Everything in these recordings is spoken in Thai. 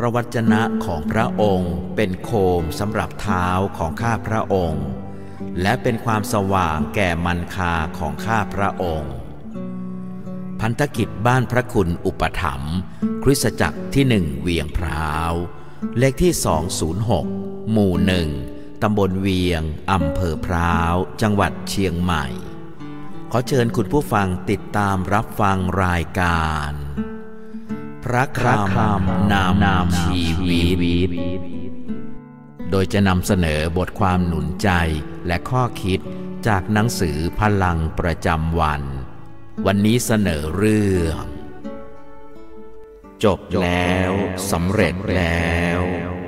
ระวจนะของพระองค์เป็นโคมสำหรับเท้าของข้าพระองค์และเป็นความสว่างแก่มรรคาของข้าพระองค์พันธกิจบ้านพระคุณอุปถัมภ์คริสตจักรที่1เวียงพร้าวเลขที่206หมู่1ตำบลเวียงอำเภอพร้าวจังหวัดเชียงใหม่ขอเชิญคุณผู้ฟังติดตามรับฟังรายการพระคำนำชีวิตโดยจะนำเสนอบทความหนุนใจและข้อคิดจากหนังสือพลังประจำวันนี้เสนอเรื่องจบแล้วสำเร็จแล้ว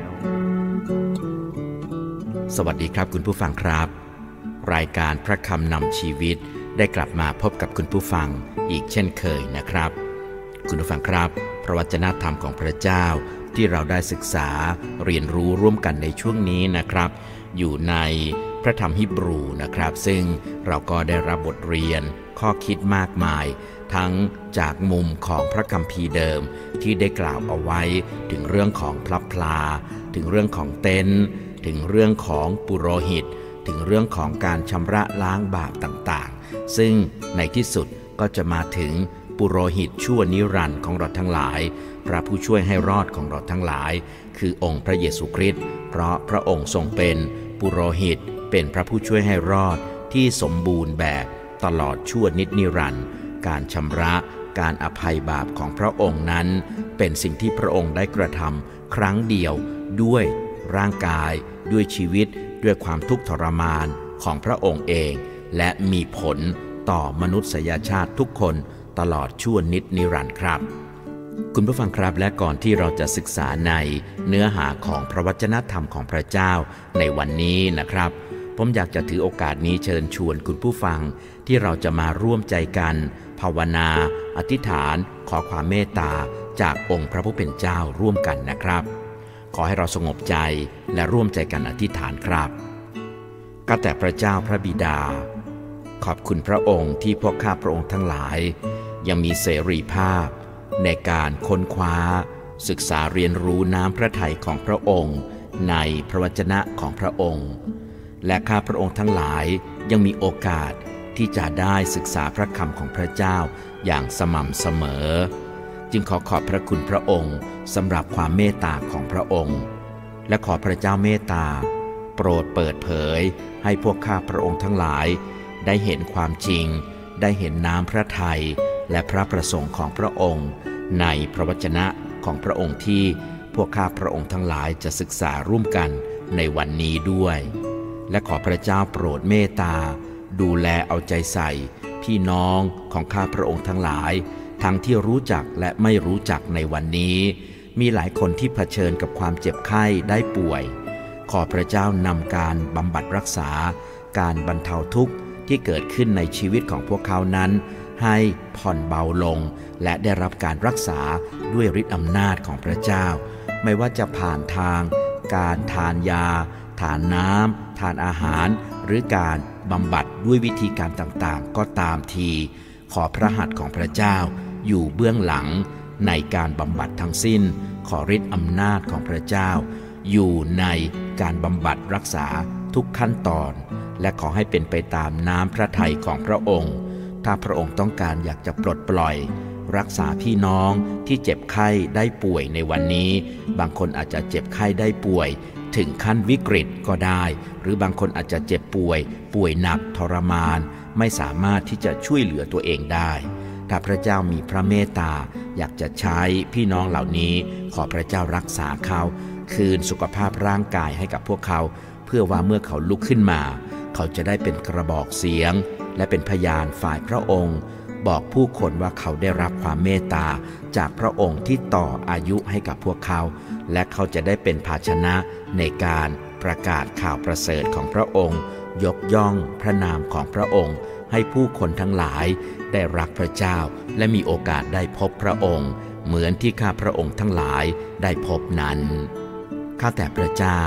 สวัสดีครับคุณผู้ฟังครับรายการพระคำนำชีวิตได้กลับมาพบกับคุณผู้ฟังอีกเช่นเคยนะครับคุณผู้ฟังครับพระวจนะธรรมของพระเจ้าที่เราได้ศึกษาเรียนรู้ร่วมกันในช่วงนี้นะครับอยู่ในพระธรรมฮีบรูนะครับซึ่งเราก็ได้รับบทเรียนข้อคิดมากมายทั้งจากมุมของพระคัมภีร์เดิมที่ได้กล่าวเอาไว้ถึงเรื่องของพลับพลาถึงเรื่องของเต็นท์ถึงเรื่องของปุโรหิตถึงเรื่องของการชำระล้างบาปต่างๆซึ่งในที่สุดก็จะมาถึงปุโรหิตชั่วนิรันดร์ของเราทั้งหลายพระผู้ช่วยให้รอดของเราทั้งหลายคือองค์พระเยซูคริสต์เพราะพระองค์ทรงเป็นปุโรหิตเป็นพระผู้ช่วยให้รอดที่สมบูรณ์แบบตลอดชั่วนิรันดร์การชำระการอภัยบาปของพระองค์นั้นเป็นสิ่งที่พระองค์ได้กระทำครั้งเดียวด้วยร่างกายด้วยชีวิตด้วยความทุกข์ทรมานของพระองค์เองและมีผลต่อมนุษยชาติทุกคนตลอดชั่วนิรันดร์ครับคุณผู้ฟังครับและก่อนที่เราจะศึกษาในเนื้อหาของพระวจนะธรรมของพระเจ้าในวันนี้นะครับผมอยากจะถือโอกาสนี้เชิญชวนคุณผู้ฟังที่เราจะมาร่วมใจกันภาวนาอธิษฐานขอความเมตตาจากองค์พระผู้เป็นเจ้าร่วมกันนะครับขอให้เราสงบใจและร่วมใจกันอธิษฐานครับข้าแต่พระเจ้าพระบิดาขอบคุณพระองค์ที่พวกข้าพระองค์ทั้งหลายยังมีเสรีภาพในการค้นคว้าศึกษาเรียนรู้น้ำพระทัยของพระองค์ในพระวจนะของพระองค์และข้าพระองค์ทั้งหลายยังมีโอกาสที่จะได้ศึกษาพระคำของพระเจ้าอย่างสม่ำเสมอจึงขอบพระคุณพระองค์สำหรับความเมตตาของพระองค์และขอพระเจ้าเมตตาโปรดเปิดเผยให้พวกข้าพระองค์ทั้งหลายได้เห็นความจริงได้เห็นน้ำพระทัยและพระประสงค์ของพระองค์ในพระวจนะของพระองค์ที่พวกข้าพระองค์ทั้งหลายจะศึกษาร่วมกันในวันนี้ด้วยและขอพระเจ้าโปรดเมตตาดูแลเอาใจใส่พี่น้องของข้าพระองค์ทั้งหลายทั้งที่รู้จักและไม่รู้จักในวันนี้มีหลายคนที่เผชิญกับความเจ็บไข้ได้ป่วยขอพระเจ้านำการบำบัดรักษาการบรรเทาทุกข์ที่เกิดขึ้นในชีวิตของพวกเขานั้นให้ผ่อนเบาลงและได้รับการรักษาด้วยฤทธิ์อำนาจของพระเจ้าไม่ว่าจะผ่านทางการทานยาทานน้ำทานอาหารหรือการบำบัดด้วยวิธีการต่างๆก็ตามทีขอพระหัตถ์ของพระเจ้าอยู่เบื้องหลังในการบำบัดทั้งสิ้นขอฤทธิ์อำนาจของพระเจ้าอยู่ในการบำบัดรักษาทุกขั้นตอนและขอให้เป็นไปตามน้ำพระทัยของพระองค์ถ้าพระองค์ต้องการอยากจะปลดปล่อยรักษาพี่น้องที่เจ็บไข้ได้ป่วยในวันนี้บางคนอาจจะเจ็บไข้ได้ป่วยถึงขั้นวิกฤตก็ได้หรือบางคนอาจจะเจ็บป่วยหนักทรมานไม่สามารถที่จะช่วยเหลือตัวเองได้ถ้าพระเจ้ามีพระเมตตาอยากจะใช้พี่น้องเหล่านี้ขอพระเจ้ารักษาเขาคืนสุขภาพร่างกายให้กับพวกเขาเพื่อว่าเมื่อเขาลุกขึ้นมาเขาจะได้เป็นกระบอกเสียงและเป็นพยานฝ่ายพระองค์บอกผู้คนว่าเขาได้รับความเมตตาจากพระองค์ที่ต่ออายุให้กับพวกเขาและเขาจะได้เป็นภาชนะในการประกาศข่าวประเสริฐของพระองค์ยกย่องพระนามของพระองค์ให้ผู้คนทั้งหลายได้รักพระเจ้าและมีโอกาสได้พบพระองค์เหมือนที่ข้าพระองค์ทั้งหลายได้พบนั้นข้าแต่พระเจ้า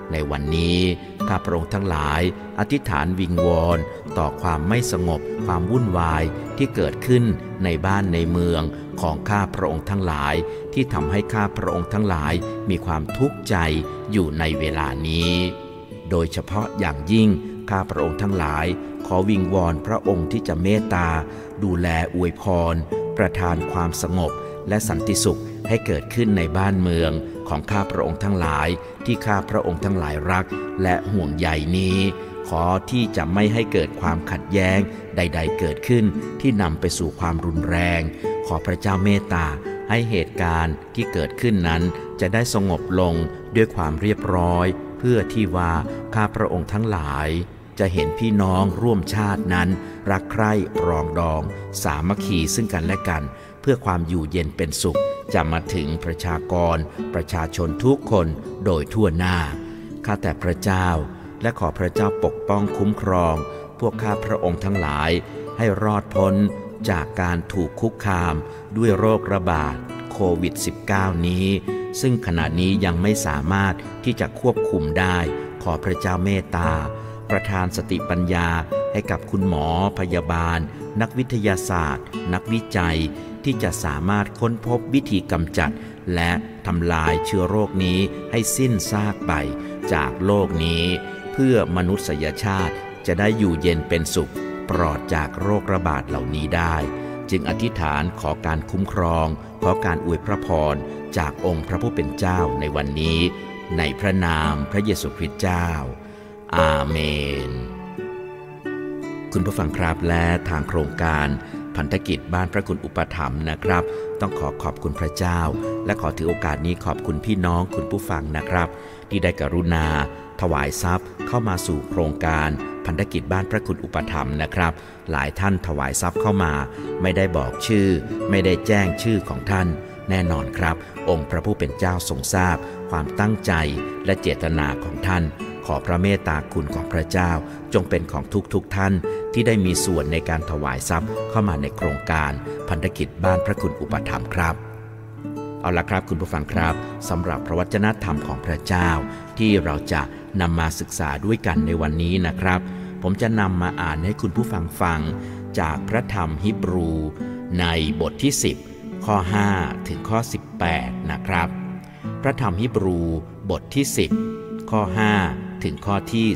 ในวันนี้ข้าพระองค์ทั้งหลายอธิษฐานวิงวอนต่อความไม่สงบความวุ่นวายที่เกิดขึ้นในบ้านในเมืองของข้าพระองค์ทั้งหลายที่ทำให้ข้าพระองค์ทั้งหลายมีความทุกข์ใจอยู่ในเวลานี้โดยเฉพาะอย่างยิ่งข้าพระองค์ทั้งหลายขอวิงวอนพระองค์ที่จะเมตตาดูแลอวยพรประทานความสงบและสันติสุขให้เกิดขึ้นในบ้านเมืองของข้าพระองค์ทั้งหลายที่ข้าพระองค์ทั้งหลายรักและห่วงใยนี้ขอที่จะไม่ให้เกิดความขัดแย้งใดๆเกิดขึ้นที่นำไปสู่ความรุนแรงขอพระเจ้าเมตตาให้เหตุการณ์ที่เกิดขึ้นนั้นจะได้สงบลงด้วยความเรียบร้อยเพื่อที่ว่าข้าพระองค์ทั้งหลายจะเห็นพี่น้องร่วมชาตินั้นรักใคร่ปรองดองสามัคคีซึ่งกันและกันเพื่อความอยู่เย็นเป็นสุขจะมาถึงประชากรประชาชนทุกคนโดยทั่วหน้าข้าแต่พระเจ้าและขอพระเจ้าปกป้องคุ้มครองพวกข้าพระองค์ทั้งหลายให้รอดพ้นจากการถูกคุกคามด้วยโรคระบาดโควิด -19 นี้ซึ่งขณะนี้ยังไม่สามารถที่จะควบคุมได้ขอพระเจ้าเมตตาประทานสติปัญญาให้กับคุณหมอพยาบาลนักวิทยาศาสตร์นักวิจัยที่จะสามารถค้นพบวิธีกำจัดและทำลายเชื้อโรคนี้ให้สิ้นซากไปจากโลกนี้เพื่อมนุษยชาติจะได้อยู่เย็นเป็นสุขปลอดจากโรคระบาดเหล่านี้ได้จึงอธิษฐานขอการคุ้มครองขอการอวยพระพรจากองค์พระผู้เป็นเจ้าในวันนี้ในพระนามพระเยซูคริสต์เจ้าอาเมนคุณผู้ฟังครับและทางโครงการพันธกิจบ้านพระคุณอุปถัมภ์นะครับต้องขอบคุณพระเจ้าและขอถือโอกาสนี้ขอบคุณพี่น้องคุณผู้ฟังนะครับที่ได้กรุณาถวายทรัพย์เข้ามาสู่โครงการพันธกิจบ้านพระคุณอุปถัมภ์นะครับหลายท่านถวายทรัพย์เข้ามาไม่ได้บอกชื่อไม่ได้แจ้งชื่อของท่านแน่นอนครับองค์พระผู้เป็นเจ้าทรงทราบความตั้งใจและเจตนาของท่านขอพระเมตตาคุณของพระเจ้าจงเป็นของทุกท่านที่ได้มีส่วนในการถวายทรัพย์เข้ามาในโครงการพันธกิจบ้านพระคุณอุปถัมภ์ครับเอาละครับคุณผู้ฟังครับสำหรับพระวจนะธรรมของพระเจ้าที่เราจะนำมาศึกษาด้วยกันในวันนี้นะครับผมจะนำมาอ่านให้คุณผู้ฟังฟังจากพระธรรมฮีบรูในบทที่10ข้อ5ถึงข้อ18นะครับพระธรรมฮีบรูบทที่10ข้อ5ถึงข้อที่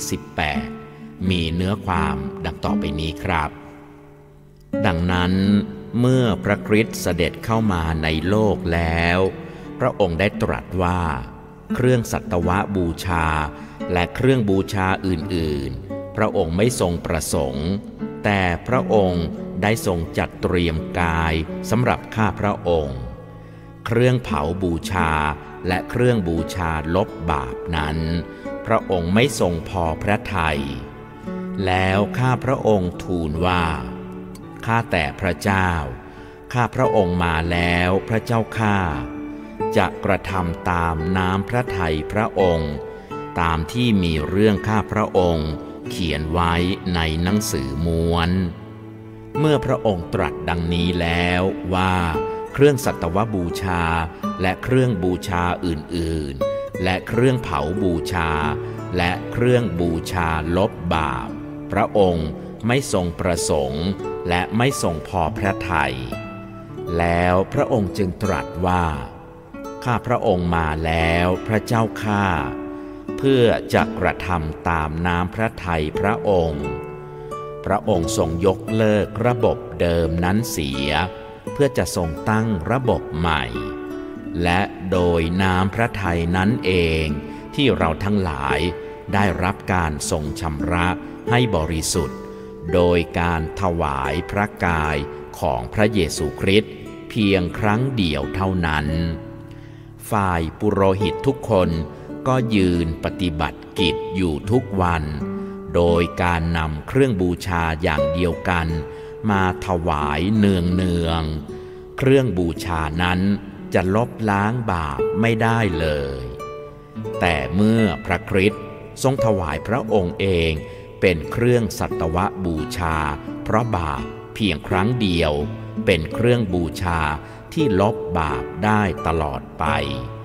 18มีเนื้อความดังต่อไปนี้ครับดังนั้นเมื่อพระคริสต์เสด็จเข้ามาในโลกแล้วพระองค์ได้ตรัสว่าเครื่องสัตวบูชาและเครื่องบูชาอื่นๆพระองค์ไม่ทรงประสงค์แต่พระองค์ได้ทรงจัดเตรียมกายสำหรับข้าพระองค์เครื่องเผาบูชาและเครื่องบูชาลบบาปนั้นพระองค์ไม่ทรงพอพระทัยแล้วข้าพระองค์ทูลว่าข้าแต่พระเจ้าข้าพระองค์มาแล้วพระเจ้าข้าจะกระทำตามน้ำพระทัยพระองค์ตามที่มีเรื่องข้าพระองค์เขียนไว้ในหนังสือม้วนเมื่อพระองค์ตรัสดังนี้แล้วว่าเครื่องสัตวบูชาและเครื่องบูชาอื่นๆและเครื่องเผาบูชาและเครื่องบูชาลบบาปพระองค์ไม่ทรงประสงค์และไม่ทรงพอพระทัยแล้วพระองค์จึงตรัสว่าข้าพระองค์มาแล้วพระเจ้าข้าเพื่อจะกระทำตามน้ำพระทัยพระองค์พระองค์ทรงยกเลิกระบบเดิมนั้นเสียเพื่อจะทรงตั้งระบบใหม่และโดยน้ำพระทัยนั้นเองที่เราทั้งหลายได้รับการทรงชำระให้บริสุทธิ์โดยการถวายพระกายของพระเยซูคริสต์เพียงครั้งเดียวเท่านั้นฝ่ายปุโรหิตทุกคนก็ยืนปฏิบัติกิจอยู่ทุกวันโดยการนำเครื่องบูชาอย่างเดียวกันมาถวายเนืองๆเครื่องบูชานั้นจะลบล้างบาปไม่ได้เลยแต่เมื่อพระคริสต์ทรงถวายพระองค์เองเป็นเครื่องสัตวบูชาเพราะบาปเพียงครั้งเดียวเป็นเครื่องบูชาที่ลบบาปได้ตลอดไป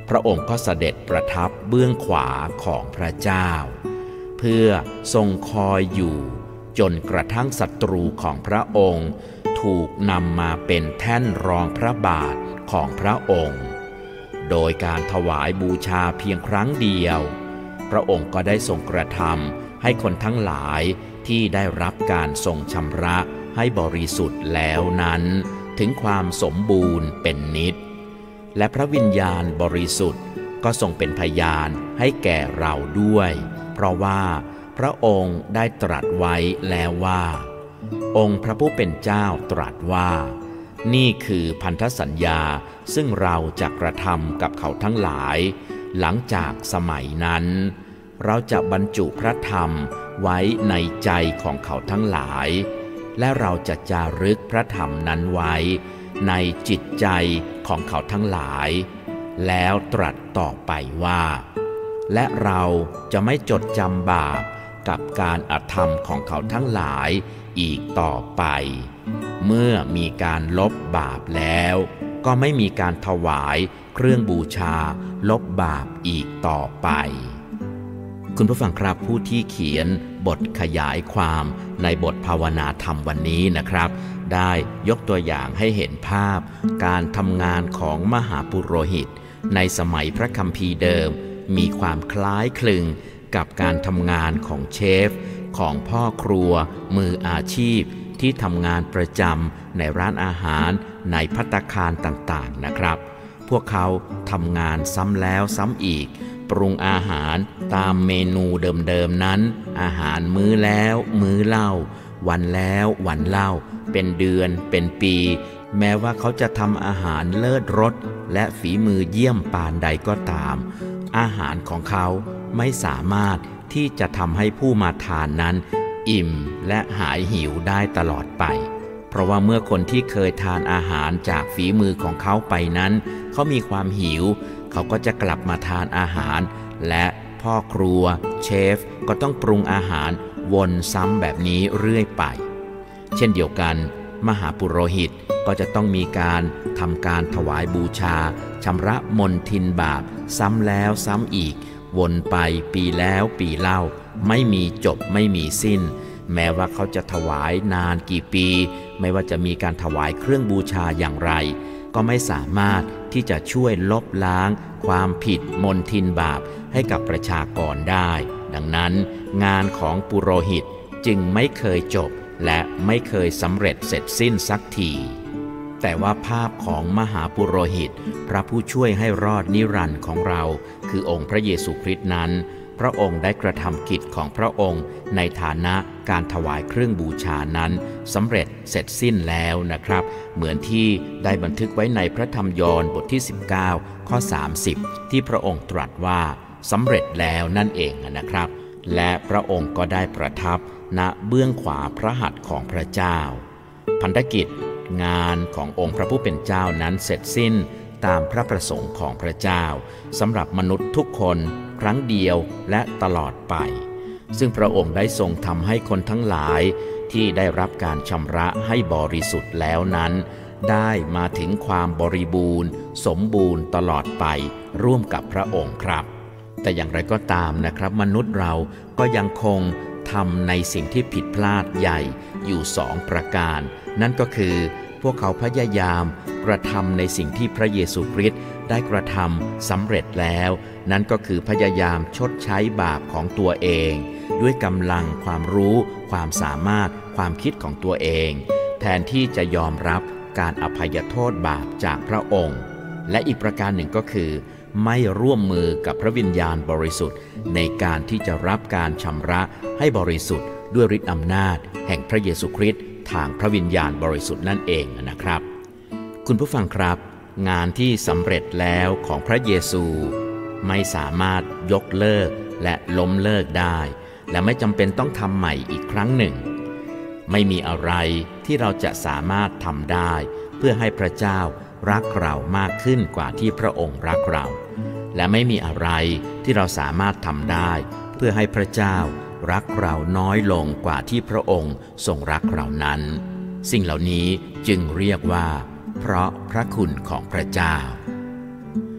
พระองค์ก็เสด็จประทับเบื้องขวาของพระเจ้าเพื่อทรงคอยอยู่จนกระทั่งศัตรูของพระองค์ถูกนำมาเป็นแท่นรองพระบาทของพระองค์โดยการถวายบูชาเพียงครั้งเดียวพระองค์ก็ได้ทรงกระทำให้คนทั้งหลายที่ได้รับการทรงชำระให้บริสุทธิ์แล้วนั้นถึงความสมบูรณ์เป็นนิจและพระวิญญาณบริสุทธิ์ก็ทรงเป็นพยานให้แก่เราด้วยเพราะว่าพระองค์ได้ตรัสไว้แล้วว่าองค์พระผู้เป็นเจ้าตรัสว่านี่คือพันธสัญญาซึ่งเราจะกระทำกับเขาทั้งหลายหลังจากสมัยนั้นเราจะบรรจุพระธรรมไว้ในใจของเขาทั้งหลายและเราจะจารึกพระธรรมนั้นไว้ในจิตใจของเขาทั้งหลายแล้วตรัสต่อไปว่าและเราจะไม่จดจำบาปกับการอธรรมของเขาทั้งหลายอีกต่อไปเมื่อมีการลบบาปแล้วก็ไม่มีการถวายเครื่องบูชาลบบาปอีกต่อไปคุณผู้ฟังครับผู้ที่เขียนบทขยายความในบทภาวนาธรรมวันนี้นะครับได้ยกตัวอย่างให้เห็นภาพการทำงานของมหาปุโรหิตในสมัยพระคัมภีร์เดิมมีความคล้ายคลึงกับการทำงานของเชฟของพ่อครัวมืออาชีพที่ทำงานประจำในร้านอาหารในภัตตาคารต่างๆนะครับพวกเขาทำงานซ้ำแล้วซ้ำอีกปรุงอาหารตามเมนูเดิมๆนั้นอาหารมื้อแล้วมื้อเล่าวันแล้ววันเล่าเป็นเดือนเป็นปีแม้ว่าเขาจะทำอาหารเลิศรสและฝีมือเยี่ยมปานใดก็ตามอาหารของเขาไม่สามารถที่จะทำให้ผู้มาทานนั้นอิ่มและหายหิวได้ตลอดไปเพราะว่าเมื่อคนที่เคยทานอาหารจากฝีมือของเขาไปนั้นเขามีความหิวเขาก็จะกลับมาทานอาหารและพ่อครัวเชฟก็ต้องปรุงอาหารวนซ้ำแบบนี้เรื่อยไปเช่นเดียวกันมหาปุโรหิตก็จะต้องมีการทำการถวายบูชาชำระมลทินบาปซ้ำแล้วซ้ำอีกวนไปปีแล้วปีเล่าไม่มีจบไม่มีสิ้นแม้ว่าเขาจะถวายนานกี่ปีไม่ว่าจะมีการถวายเครื่องบูชาอย่างไรก็ไม่สามารถที่จะช่วยลบล้างความผิดมลทินบาปให้กับประชากรได้ดังนั้นงานของปุโรหิตจึงไม่เคยจบและไม่เคยสำเร็จเสร็จสิ้นสักทีแต่ว่าภาพของมหาปุโรหิตพระผู้ช่วยให้รอดนิรันดร์ของเราคือองค์พระเยซูคริสต์นั้นพระองค์ได้กระทำกิจของพระองค์ในฐานะการถวายเครื่องบูชานั้นสำเร็จเสร็จสิ้นแล้วนะครับเหมือนที่ได้บันทึกไว้ในพระธรรมยอห์นบทที่19ข้อ30ที่พระองค์ตรัสว่าสำเร็จแล้วนั่นเองนะครับและพระองค์ก็ได้ประทับณเบื้องขวาพระหัตถ์ของพระเจ้าพันธกิจงานขององค์พระผู้เป็นเจ้านั้นเสร็จสิ้นตามพระประสงค์ของพระเจ้าสำหรับมนุษย์ทุกคนครั้งเดียวและตลอดไปซึ่งพระองค์ได้ทรงทำให้คนทั้งหลายที่ได้รับการชำระให้บริสุทธิ์แล้วนั้นได้มาถึงความบริบูรณ์สมบูรณ์ตลอดไปร่วมกับพระองค์ครับแต่อย่างไรก็ตามนะครับมนุษย์เราก็ยังคงทำในสิ่งที่ผิดพลาดใหญ่อยู่2ประการนั่นก็คือพวกเขาพยายามกระทำในสิ่งที่พระเยซูคริสต์ได้กระทำสำเร็จแล้วนั่นก็คือพยายามชดใช้บาปของตัวเองด้วยกำลังความรู้ความสามารถความคิดของตัวเองแทนที่จะยอมรับการอภัยโทษบาปจากพระองค์และอีกประการหนึ่งก็คือไม่ร่วมมือกับพระวิญญาณบริสุทธิ์ในการที่จะรับการชำระให้บริสุทธิ์ด้วยฤทธิ์อำนาจแห่งพระเยซูคริสต์ทางพระวิญญาณบริสุทธิ์นั่นเองนะครับคุณผู้ฟังครับงานที่สำเร็จแล้วของพระเยซูไม่สามารถยกเลิกและล้มเลิกได้และไม่จำเป็นต้องทำใหม่อีกครั้งหนึ่งไม่มีอะไรที่เราจะสามารถทำได้เพื่อให้พระเจ้ารักเรามากขึ้นกว่าที่พระองค์รักเราและไม่มีอะไรที่เราสามารถทำได้เพื่อให้พระเจ้ารักเราน้อยลงกว่าที่พระองค์ทรงรักเรานั้นสิ่งเหล่านี้จึงเรียกว่าเพราะพระคุณของพระเจ้า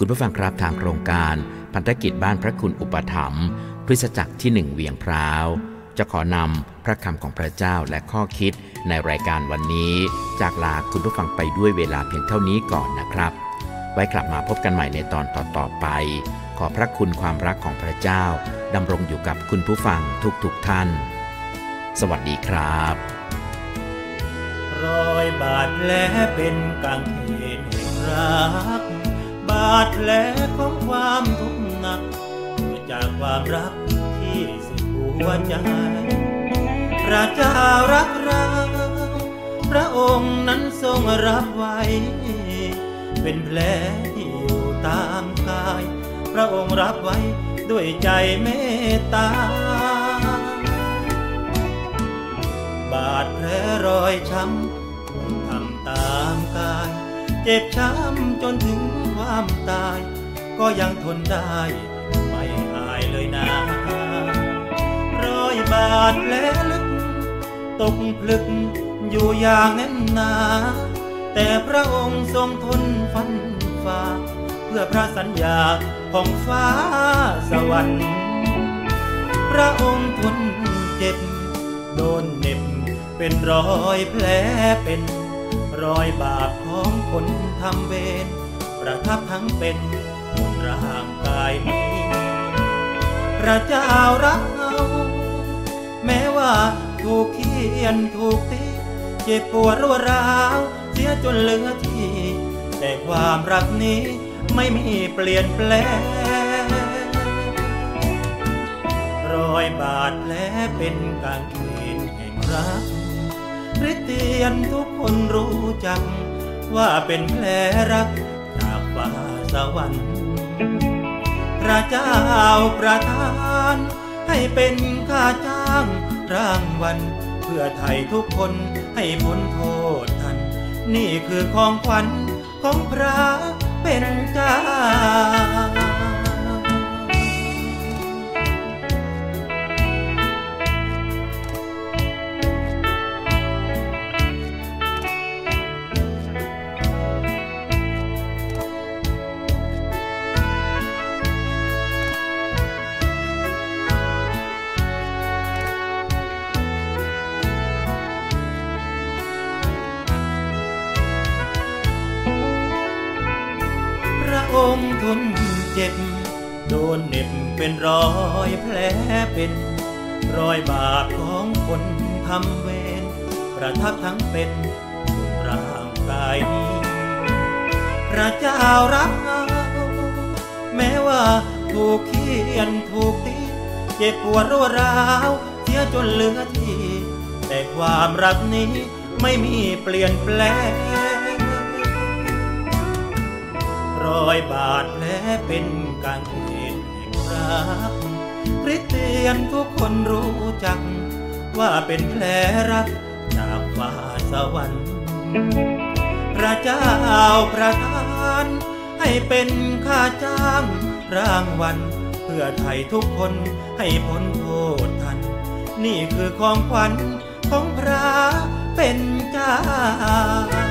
คุณผู้ฟังครับทางโครงการพันธกิจบ้านพระคุณอุปถัมภ์คริสตจักรที่1เวียงพร้าวจะขอนำพระคำของพระเจ้าและข้อคิดในรายการวันนี้จากลาคุณผู้ฟังไปด้วยเวลาเพียงเท่านี้ก่อนนะครับไว้กลับมาพบกันใหม่ในตอนต่อๆไปขอพระคุณความรักของพระเจ้าดำรงอยู่กับคุณผู้ฟังทุกท่านสวัสดีครับรอยบาดแผลเป็นกางเขนแห่งรักบาดแผลของความทุกข์หนักเกิดจากความรักที่สุดหัวใจพระเจ้ารักเราพระองค์นั้นทรงรับไว้เป็นแผลที่อยู่ตามกายพระองค์รับไว้ด้วยใจเมตตาบาดแผลรอยช้ำทำตามกายเจ็บช้ำจนถึงความตายก็ยังทนได้ไม่หายเลยนะรอยบาดแผลลึกตกผลึกอยู่อย่างแน่นหนาแต่พระองค์ทรงทนฟันฝ่าเพื่อพระสัญญาของฟ้าสวรรค์พระองค์ทนเจ็บโดนเหน็บเป็นรอยแผลเป็นรอยบาปของคนทำเวรประทับทั้งเป็นบนร่างกายนี้พระเจ้ารักเราแม้ว่าถูกเคี่ยนถูกตีเจ็บปวดรวดร้าวเสียจนเหลือที่แต่ความรักนี้ไม่มีเปลี่ยนแปลงรอยบาดแผลเป็นกางเขนแห่งรักคริสเตียนทุกคนรู้จักว่าเป็นแผลรักจากฟ้าสวรรค์พระเจ้าประทานให้เป็นค่าจ้างรางวัลเพื่อไถ่ทุกคนให้พ้นโทษทันนี่คือของขวัญของพระเป็นเจ้าองค์ทนเจ็บโดนเหน็บเป็นรอยแผลเป็นรอยบาปของคนทำเวรประทับทั้งเป็นบนร่างกายนี้พระเจ้ารักเราแม้ว่าถูกเคี่ยนถูกตีเจ็บปวดรวดร้าวเสียจนเหลือที่แต่ความรักนี้ไม่มีเปลี่ยนแปลงรอยบาดแผลเป็นกางเขนแห่งรักคริสเตียนทุกคนรู้จักว่าเป็นแผลรักจากฟ้าสวรรค์พระเจ้าประทานให้เป็นค่าจ้างรางวัลเพื่อไถ่ทุกคนให้พ้นโทษทันนี่คือของขวัญของพระเป็นเจ้า